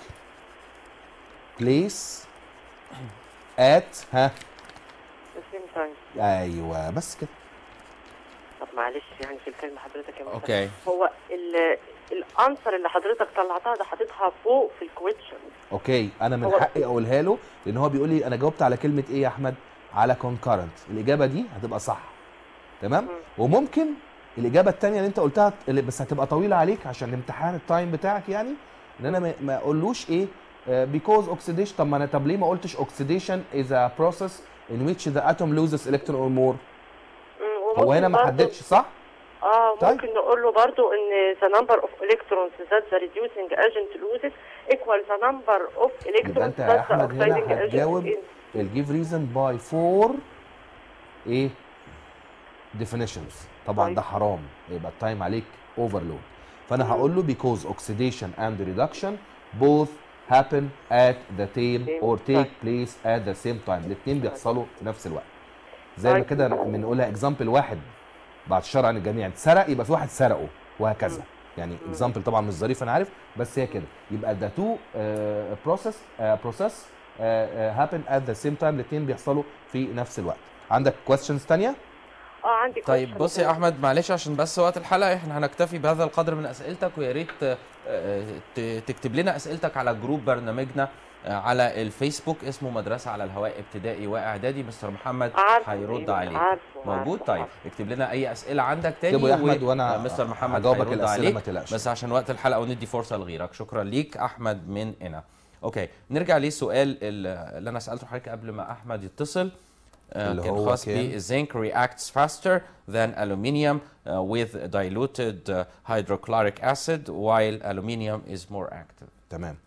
place at ها the same time. ايوه بس كده. طب معلش يعني في الكلمه حضرتك يا مستر. اوكي هو ال الانسر اللي حضرتك طلعتها ده حاططها فوق في الكويشن. اوكي انا من هو- حقي اقولها له لان هو بيقول لي انا جاوبت على كلمه ايه يا احمد؟ على concurrent. الاجابه دي هتبقى صح تمام. وممكن الاجابه الثانيه اللي انت قلتها اللي بس هتبقى طويله عليك عشان الامتحان التايم بتاعك يعني ان انا ما- ما اقولوش ايه آه، because oxidation. طب ما انا طب ليه ما قلتش oxidation is a process in which the atom loses electron or more. هو هنا ما حددش صح؟ اه طيب. ممكن نقول له برضو ان the number of electrons that the reducing agent loses equal the number of يبقى electrons انت يا that the احمد oxiding هنا agent هتجاوب is. الجيف ريزن باي فور ايه definitions. طبعا طيب. ده حرام يبقى التايم عليك اوفرلود. فانا هقول له because oxidation and reduction both happen at the same or take place at the same time. الاثنين بيحصلوا في نفس الوقت. زي ما طيب. كده بنقولها اكزامبل واحد بعد الشر عن الجميع اتسرق يبقى في واحد سرقه وهكذا. يعني اكزامبل طبعا مش ظريف انا عارف بس هي كده. يبقى ده تو بروسيس بروسيس happen at the same time. الاثنين بيحصلوا في نفس الوقت. عندك questions ثانيه؟ اه عندي طيب question بص يا تاني. احمد معلش عشان بس وقت الحلقه احنا هنكتفي بهذا القدر من اسئلتك ويا ريت آه، آه، ت- تكتب لنا اسئلتك على جروب برنامجنا آه، على الفيسبوك اسمه مدرسه على الهواء ابتدائي واعدادي. مستر محمد عارفه هيرد إيه، عليك. عارفه، موجود عارفه، طيب عارفه. اكتب لنا اي اسئله عندك تاني اكتبوا يا احمد و- وانا آه، مستر محمد هجاوبك هيرد الاسئله عليك. ما تقلقش. بس عشان وقت الحلقه وندي فرصه لغيرك. شكرا ليك احمد من هنا. اوكي نرجع للسؤال اللي انا سالته حضرتك قبل ما احمد يتصل. آه، اللي كان هو خاص كان؟ ب zinc reacts faster than aluminium uh, with diluted uh, hydrochloric acid while aluminium is more active. تمام.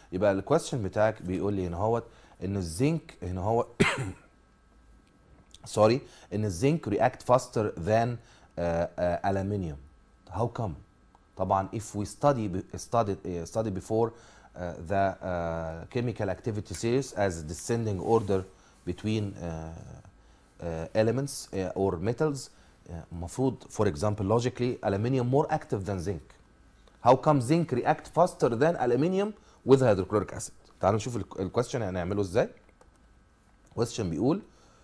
يبقى الكويستشن بتاعك بيقول لي هنا هوت ان الزنك هنا هو سوري ان الزنك react faster than uh, uh, aluminium. How come? طبعا if we study study uh, study before uh, the uh, chemical activity series as descending order between uh, uh, elements uh, or metals, المفروض uh, for example logically aluminium more active than zinc. How come zinc react faster than aluminium with hydrochloric acid؟ تعالوا نشوف الكويستشن هنعمله ازاي. الكويستشن بيقول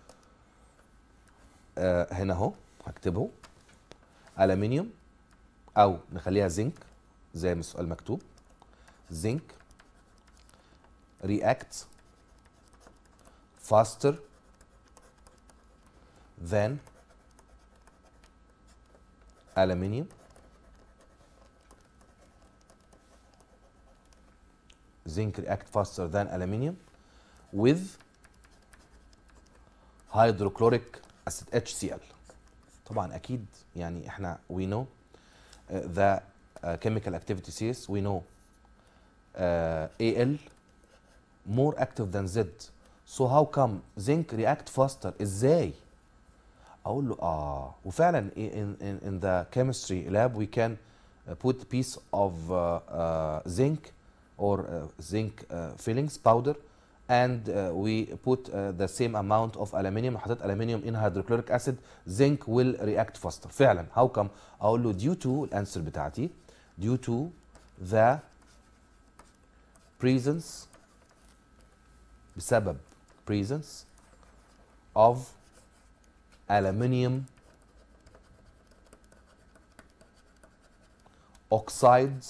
آه هنا اهو هكتبه aluminium او نخليها زنك زي ما السؤال مكتوب. zinc reacts faster than aluminium zinc react faster than aluminium with hydrochloric acid H C l. طبعا اكيد يعني احنا we know uh, the uh, chemical activity series we know uh, A L more active than Z, so how come zinc react faster؟ ازاي؟ اقول له اه وفعلا in, in, in the chemistry lab we can put piece of uh, uh, zinc or uh, zinc uh, fillings powder and uh, we put uh, the same amount of aluminium. حطيت aluminium in hydrochloric acid, zinc will react faster. فعلا how come؟ اقول له due to الانسر بتاعتي due to the presence بسبب presence of aluminium oxides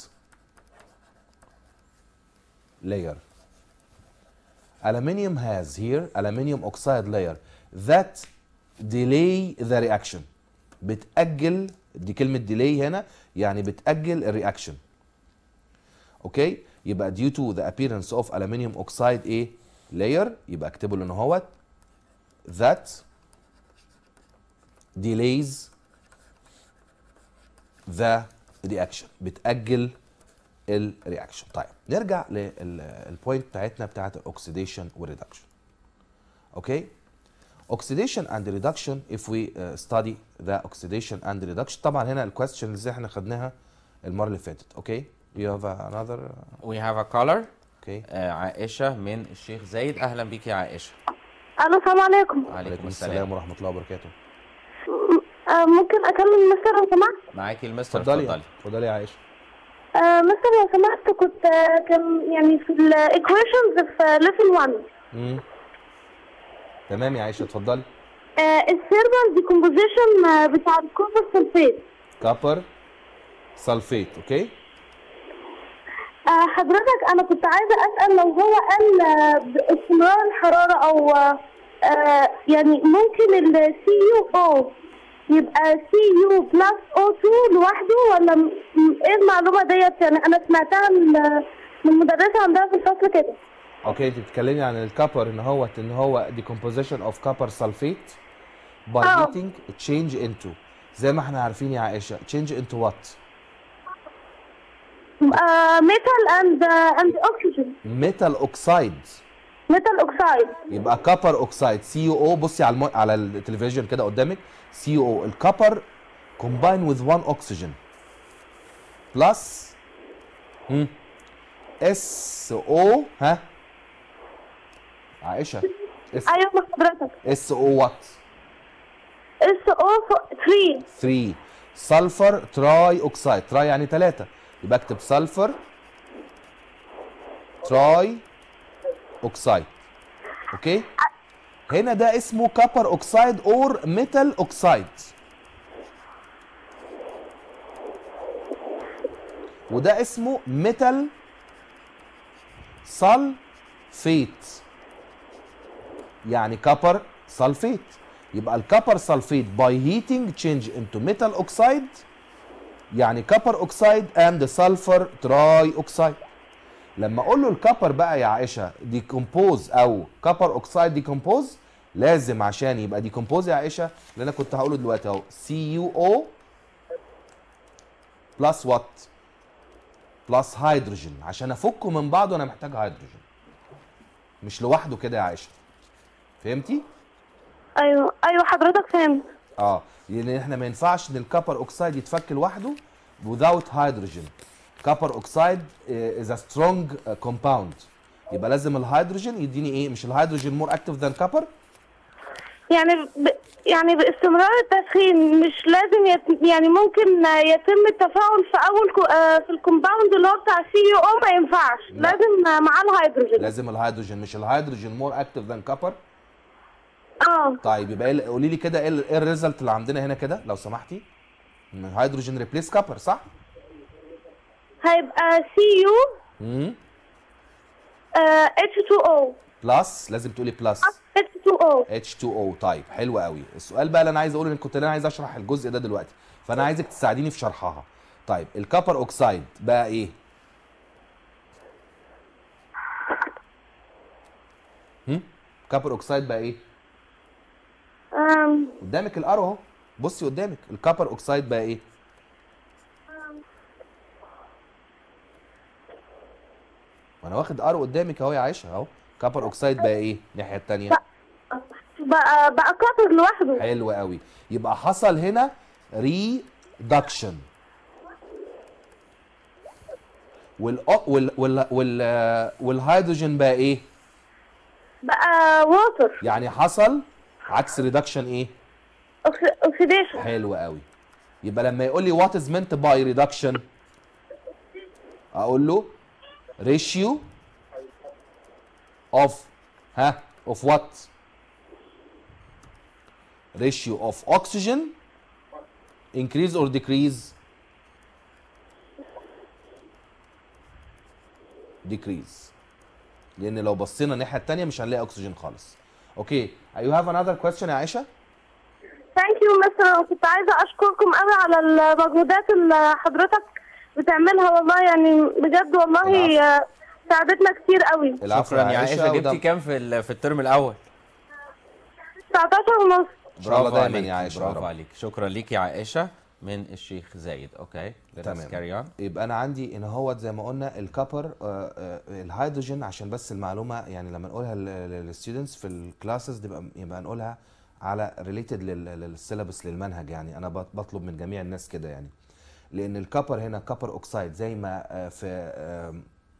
layer. Aluminium has here aluminium oxide layer that delay the reaction. بتأجل، دي كلمة delay هنا يعني بتأجل الرياكشن. اوكي يبقى due to the appearance of aluminium oxide A layer يبقى اكتبه له ان هو that delays the reaction. بتأجل الرياكشن. طيب نرجع للبوينت بتاعتنا بتاعت الاكسيديشن والريدكشن. اوكي oxidation and reduction if we uh, study the oxidation and reduction. طبعا هنا الكويستشن اللي احنا خدناها المره اللي فاتت. اوكي you have another we have a caller. اوكي uh, عائشه من الشيخ زايد. اهلا بيك يا عائشه. الو السلام عليكم. وعليكم السلام ورحمه الله وبركاته. آه ممكن اكلم مستر لو سمحت؟ معاكي المستر. اتفضلي اتفضلي يا عائشه. آه مستر لو سمحت كنت آه كان يعني في الايكويشنز في ليفل واحد. امم تمام يا عائشه اتفضلي. آه الثيرمال ديكومبوزيشن آه بتاع الكوبر سلفيت. كوبر سلفيت. اوكي آه حضرتك انا كنت عايزه اسال لو هو قال آه باستمرار الحراره او آه يعني ممكن السي يو او يبقى سي يو بلس او اتنين لوحده ولا ايه المعلومه ديت؟ يعني انا سمعتها من المدرسه عندها في الفصل كده. اوكي انت بتتكلمي عن الكبر ان هو ان هو decomposition of copper sulfate by أوه. heating change into زي ما احنا عارفين يا عائشه change into what؟ ميتال اند اند اوكسجين. ميتال اوكسايد. ميتال اوكسايد يبقى كوبر اوكسايد سي يو او. بصي على المو... على التلفزيون كده قدامك سي يو او الكوبر combine with one oxygen plus هم اس او ها عائشه اس ايوه مع حضرتك. اس او وات؟ اس او تلاتة. تلاتة سلفر تراي اوكسايد. تراي يعني ثلاثة يبقى اكتب سلفر تراي اوكسايد. اوكي هنا ده اسمه كوبر اوكسايد اور ميتال اوكسايد وده اسمه ميتال سلفيت يعني كوبر سلفيت. يبقى الكوبر سلفيت باي هيتنج تشينج انتو ميتال اوكسايد يعني كوبر اوكسايد اند سلفر تراي اوكسايد. لما اقول له الكوبر بقى يا عائشه ديكومبوز او كوبر اوكسايد ديكومبوز لازم عشان يبقى ديكومبوز يا عائشه اللي انا كنت هقوله دلوقتي اهو سي يو او بلس وات؟ بلس هيدروجين. عشان افكه من بعضه انا محتاج هيدروجين، مش لوحده كده يا عائشه. فهمتي؟ ايوه ايوه حضرتك فهمت. اه لان احنا ما ينفعش ان الكبر اوكسايد يتفك لوحده without hydrogen. كبر اوكسايد is a strong compound، يبقى لازم الهيدروجين يديني ايه؟ مش الهيدروجين مور اكتف ذان كبر؟ يعني ب... يعني باستمرار التسخين مش لازم يت... يعني ممكن يتم التفاعل في اول كو... آه في الكومباوند اللي هو بتاع سي يو او، ما ينفعش. لا. لازم مع الهيدروجين. لازم الهيدروجين، مش الهيدروجين مور اكتف ذان كبر؟ اه طيب يبقى قولي لي كده ايه ايه الريزلت اللي عندنا هنا كده لو سمحتي؟ هيدروجين ريبليس كبر صح؟ هيبقى سي يو امم اتش تو او بلس، لازم تقولي بلس اتش تو او. اتش تو او. طيب حلو قوي. السؤال بقى اللي انا عايز اقوله، ان كنت انا عايز اشرح الجزء ده دلوقتي، فانا عايزك تساعديني في شرحها. طيب الكبر اوكسايد بقى ايه؟ هم؟ كبر اوكسايد بقى ايه؟ أم... قدامك الار اهو، بصي قدامك الكبر اوكسايد بقى ايه؟ وانا واخد ار قدامك اهو يا عائشه اهو. كبر اوكسايد بقى ايه الناحيه الثانيه؟ بقى بقى كبر لوحده. حلو قوي. يبقى حصل هنا ريدكشن، وال وال وال وال والهيدروجين بقى ايه؟ بقى ووتر. يعني حصل عكس ريدكشن ايه؟ اوكسيديشن. حلو قوي. يبقى لما يقول لي وات از meant باي ريدكشن، اقول له ريشيو اوف ها اوف وات؟ ratio of oxygen increase or decrease? decrease. لان لو بصينا الناحيه الثانيه مش هنلاقي اكسجين خالص. اوكي you have another question يا عائشه؟ ثانك يو مستر. كنت عايزه اشكركم قوي على المجهودات اللي حضرتك بتعملها، والله يعني بجد والله ساعدتنا كتير قوي. العفو شكرا يا عائشه. جبتي كام في في الترم الاول؟ تسعتاشر ونص. برافو عليك يا عائشه. برافو عليك. شكرا ليك يا عائشه من الشيخ زايد. اوكي تمام. يبقى انا عندي هنا هو زي ما قلنا الكبر آه آه الهيدروجين، عشان بس المعلومه يعني لما نقولها للستودنتس في الكلاسز يبقى يبقى نقولها على ريليتد للسيلابس للمنهج. يعني انا بطلب من جميع الناس كده، يعني لان الكبر هنا كبر اوكسايد زي ما آه في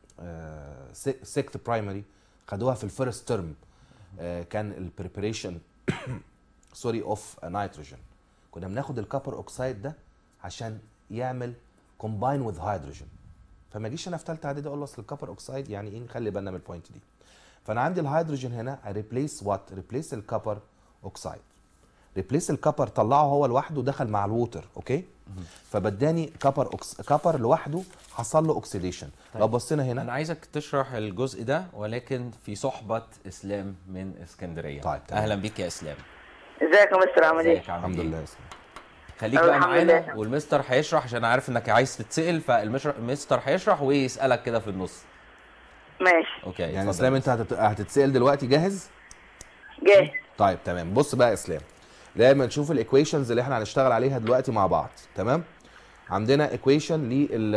سيكت برايمري خدوها في الفيرست ترم، كان البريبريشن سوري اوف نيتروجين. كنا بناخد الكبر اوكسايد ده عشان يعمل كومباين وذ هيدروجين، فما اجيش انا في ثالثه اعدادي اقول له اصل الكبر اوكسايد يعني ايه، نخلي بالنا من البوينت دي. فانا عندي الهيدروجين هنا ريبليس وات؟ ريبليس الكبر اوكسايد. ريبليس الكبر طلعه هو لوحده دخل مع الووتر، اوكي؟ فبداني كبر أوكس... كبر لوحده حصل له اوكسيديشن. طيب. لو بصينا هنا انا عايزك تشرح الجزء ده ولكن في صحبه اسلام من اسكندريه. طيب. اهلا بيك يا اسلام. ازيك يا مستر عامل ايه؟ الحمد لله يا اسلام. خليك بقى معانا والمستر هيشرح عشان عارف انك عايز تتسال، فالمستر هيشرح ويسالك كده في النص. ماشي. اوكي يعني اسلام انت هتت... هتتسال دلوقتي، جاهز؟ جاهز. طيب تمام. بص بقى يا اسلام، لما نشوف الايكويشنز اللي احنا هنشتغل عليها دلوقتي مع بعض. تمام؟ عندنا ايكويشن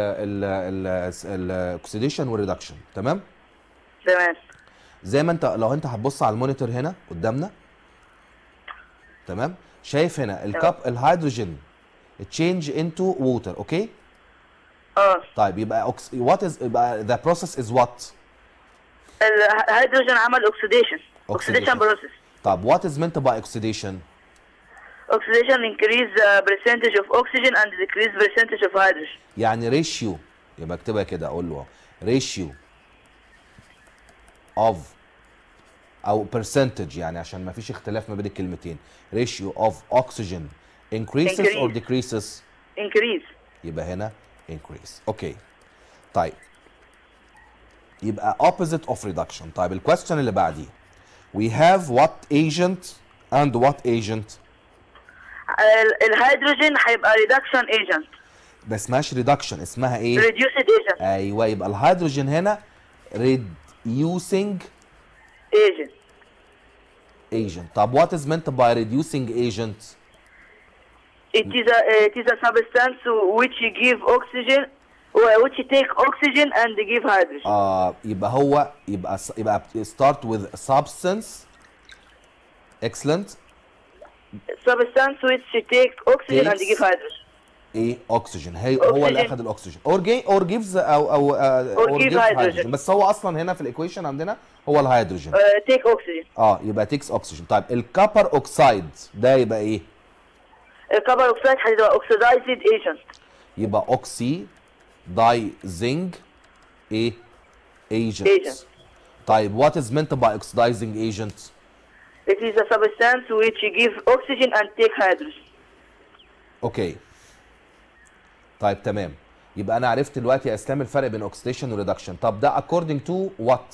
للاكسيديشن والريدكشن. تمام؟ تمام. زي ما انت لو انت هتبص على المونيتور هنا قدامنا، تمام؟ شايف هنا الكاب الهيدروجين تشينج انتو ووتر، اوكي؟ اه. طيب يبقى وات از يبقى ذا بروسيس از وات؟ الهيدروجين عمل اوكسيديشن. اوكسيديشن بروسيس. طب وات از meant by oxidation؟ Oxidation increase uh, percentage of oxygen and decrease percentage of hydrogen. يعني ريشيو، يبقى اكتبها كده اقول له ريشيو of او percentage، يعني عشان ما فيش اختلاف ما بين الكلمتين. ريشيو of oxygen increases increase. or decreases؟ increase. يبقى هنا increase. اوكي. طيب يبقى opposite of reduction. طيب الكويستشن اللي بعديه we have what agent and what agent؟ الهيدروجين هيبقى ريدكشن ايجنت. ما اسمهاش ريدكشن، اسمها ايه؟ ريديوسد ايجنت. ايوه، يبقى الهيدروجين هنا reducing agent. agent. طب what is meant by reducing agent؟ It is a it is a substance which give oxygen which take oxygen and give hydrogen. اه يبقى هو يبقى يبقى start with substance. excellent. Substance which take oxygen and Takes give hydrogen. ايه اوكسجين. هي هو اللي Oxygen. اخذ الاكسجين. اور جي اور جيفز او او Or give hydrogen. بس هو اصلا هنا في الايكويشن عندنا هو الهيدروجين. Uh, take oxygen. اه يبقى تيكس اوكسجين. طيب الكبر اوكسايد ده يبقى ايه؟ الكربون اوكسيد هتبقى oxidized agent. يبقى اوكسي دايزنج ايه؟ agent. Agent. طيب what is meant by oxidizing agent؟ It is a substance which give oxygen and take hydrogen. اوكي. طيب تمام. يبقى انا عرفت دلوقتي يا اسلام الفرق بين اوكسيديشن وريدكشن. طب ده according to what؟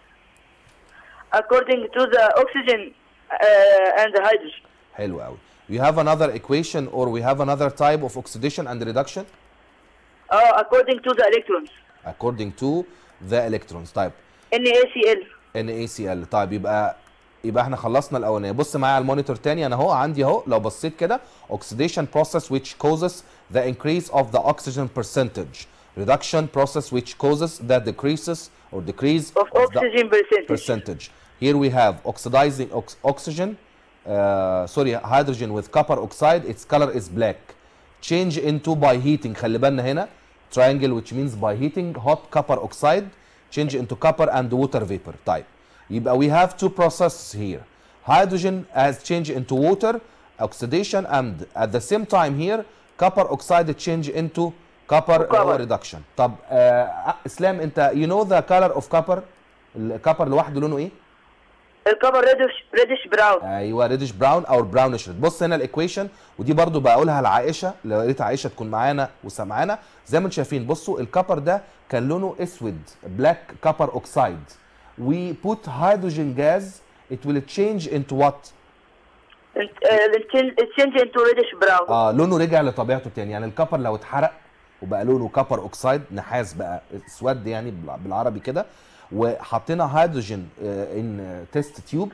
According to the oxygen uh, and the hydrogen. حلو قوي. We have another equation or we have another type of oxidation and reduction Uh, according to the electrons. according to the electrons. طيب NaCl. NaCl. طيب يبقى يبقى احنا خلصنا الاولانيه. بص معايا على المونيتور تاني. انا اهو عندي اهو لو بصيت كده oxidation process which causes the increase of the oxygen percentage. Reduction process which causes the decreases or decrease Of oxygen the percentage. percentage. Here we have oxidizing ox oxygen uh, sorry hydrogen with copper oxide. Its color is black. Change into by heating. خلي بالنا هنا triangle which means by heating hot copper oxide change into copper and water vapor. طيب يبقى we have two processes here. Hydrogen has changed into water oxidation and at the same time here copper oxide change into copper Copper. reduction. طب آه اسلام انت you know the color of copper؟ الكبر لوحده لونه ايه؟ الكبر ريدش ريدش براون. ايوه ريدش براون او براونش ريد. بص هنا الايكويشن ودي برضو بقولها لعائشه لو ريت عائشه تكون معانا وسامعانا. زي ما انتم شايفين بصوا الكبر ده كان لونه اسود بلاك كبر اوكسايد. We put hydrogen gas it will change into what؟ تشينج انتو ريدش براون. اه لونه رجع لطبيعته تاني. يعني الكبر لو اتحرق وبقى لونه كبر اوكسايد نحاس بقى اسود يعني بالعربي كده وحطينا هيدروجين ان تيست تيوب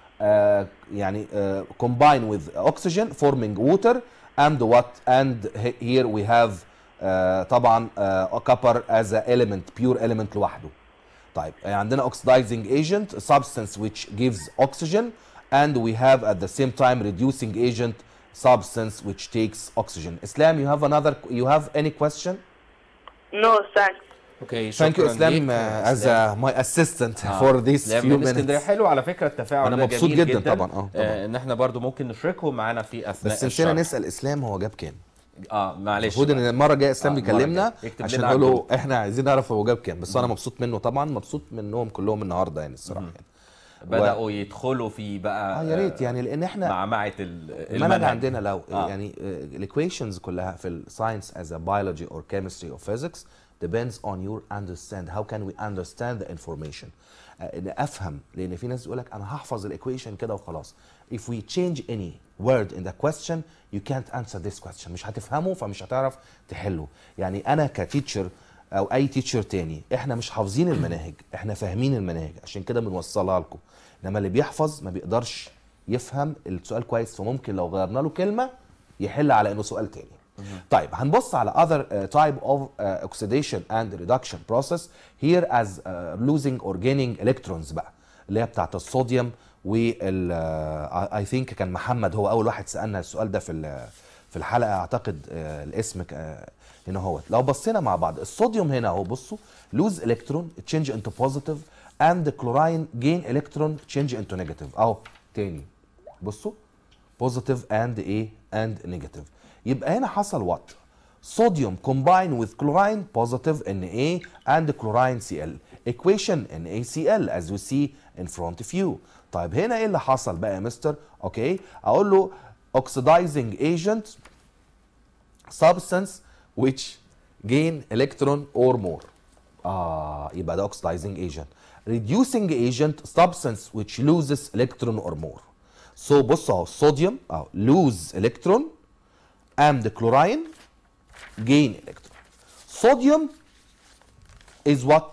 يعني combine with oxygen forming water and what and here we have uh, طبعا uh, copper as a element pure element لوحده. طيب عندنا oxidizing agent substance which gives oxygen and we have at the same time reducing agent substance which takes oxygen. Islam you have another you have any question? No thanks. اوكي Thank you شكراً اسلام ليك. uh, as إسلام. uh, my assistant آه. for these لا، few من اسكندريه minutes. حلو على فكره التفاعل أنا ده مبسوط جميل جداً جدا طبعاً، آه، طبعاً. آه ان احنا برضو ممكن نشركه معانا في اثناء بس نسينا الشرح. نسال اسلام هو جاب كام؟ اه معلش المفروض ان المره الجايه اسلام آه، بيكلمنا المرة الجاية. يكتب عشان لنا على نقول له الجروب. احنا عايزين نعرف هو جاب كام. بس انا مبسوط منه طبعا مبسوط منهم كلهم النهارده يعني الصراحه يعني. بداوا يدخلوا في بقى اه يا ريت يعني لان احنا معمعه المنهج عندنا لو آه. يعني الايكويشنز كلها في الساينس as a biology or chemistry or physics depends on your understand how can we understand the information. آه، ان افهم لان في ناس يقول لك انا هحفظ الايكويشن كده وخلاص. If we change any word in the question you can't answer this question. مش هتفهمه فمش هتعرف تحله. يعني انا كتيتشر او اي تيتشر تاني احنا مش حافظين المناهج احنا فاهمين المناهج عشان كده بنوصلها لكم. انما اللي بيحفظ ما بيقدرش يفهم السؤال كويس فممكن لو غيرنا له كلمه يحل على انه سؤال تاني. طيب هنبص على other uh, type of uh, oxidation and reduction process here as uh, losing or gaining electrons بقى اللي هي بتاعت الصوديوم وال اي uh, ثينك كان محمد هو اول واحد سالنا السؤال ده في في الحلقه اعتقد uh, الاسم uh, هنا اهوت. لو بصينا مع بعض الصوديوم هنا اهو بصوا lose electron change into positive and the chlorine gain electron change into negative اهو تاني بصوا positive and ايه and negative. يبقى هنا حصل what sodium combine with chlorine positive Na and chlorine Cl equation NaCl as you see in front of you. طيب هنا ايه اللي حصل بقى يا مستر؟ اوكي اقول له oxidizing agent substance which gain electron or more. اه يبقى ده oxidizing agent. reducing agent substance which loses electron or more. so بص اهو sodium اهو lose electron and the chlorine gain electron. Sodium is what?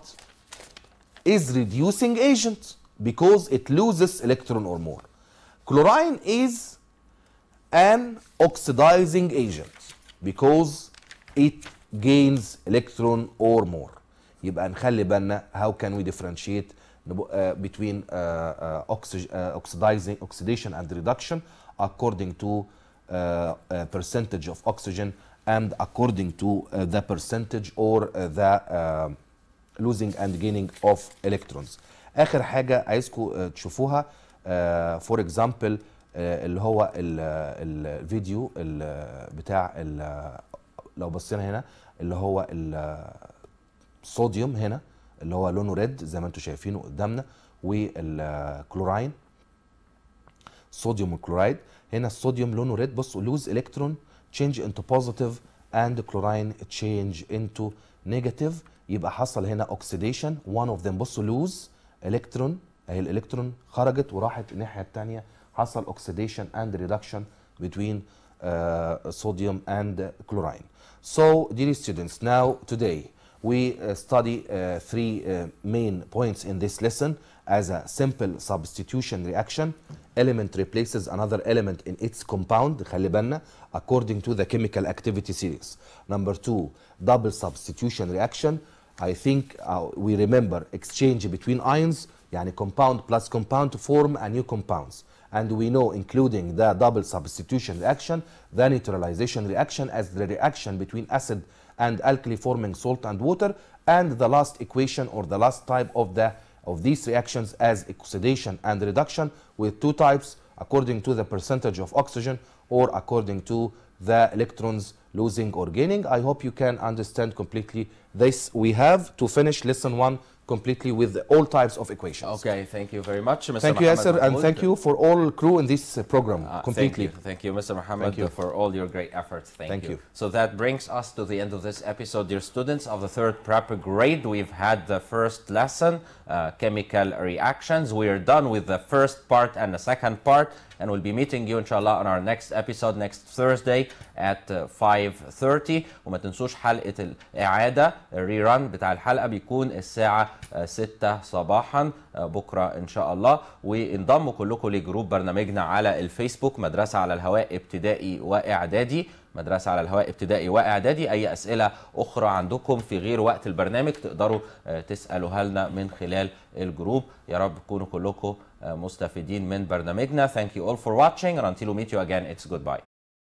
Is reducing agent because it loses electron or more. Chlorine is an oxidizing agent because it gains electron or more. يبقى نخلي بالنا how can we differentiate uh, between uh, uh, oxy uh, oxidizing oxidation and reduction according to uh, uh, percentage of oxygen and according to uh, the percentage or uh, the uh, losing and gaining of electrons. اخر حاجه عايزكم uh, تشوفوها uh, for example uh, اللي هو الفيديو بتاع لو بصينا هنا اللي هو الصوديوم هنا اللي هو لونه ريد زي ما انتم شايفينه قدامنا، والكلوراين صوديوم والكلورايد. هنا الصوديوم لونه ريد، بصوا لوز الكترون change into positive and chlorine change into negative، يبقى حصل هنا oxidation one of them. بصوا لوز الكترون اهي الالكترون خرجت وراحت الناحيه الثانيه، حصل oxidation and reduction between uh, sodium and chlorine. So dear students, now today we uh, study uh, three uh, main points in this lesson. As a simple substitution reaction, element replaces another element in its compound خلي بالنا according to the chemical activity series. Number two, double substitution reaction. I think uh, we remember exchange between ions يعني compound plus compound to form a new compounds. And we know including the double substitution reaction, the neutralization reaction as the reaction between acid and alkali forming salt and water, and the last equation or the last type of the of these reactions as oxidation and reduction with two types according to the percentage of oxygen or according to the electrons losing or gaining. I hope you can understand completely this. We have to finish lesson one completely with all types of equations. Okay, thank you very much, Mister Thank you, Yasser, and thank you for all crew in this uh, program uh, completely. Thank you, thank you, Mister Mohammed, Thank you. for all your great efforts. Thank, Thank you. you. So that brings us to the end of this episode, dear students of the third prep grade. We've had the first lesson, uh, chemical reactions. We are done with the first part and the second part, and we'll be meeting you inshallah on our next episode next Thursday at uh, five thirty. وما تنسوش حلقة الإعادة الريران بتاع الحلقة بيكون الساعة ستة صباحا بكرة إن شاء الله. وانضموا كلكم لجروب برنامجنا على الفيسبوك مدرسة على الهواء ابتدائي وإعدادي. مدرسة على الهواء ابتدائي وإعدادي. أي أسئلة أخرى عندكم في غير وقت البرنامج تقدروا تسألوها لنا من خلال الجروب. يا رب تكونوا كلكم مستفيدين من برنامجنا. Thank you all for watching and until we meet you again, it's goodbye.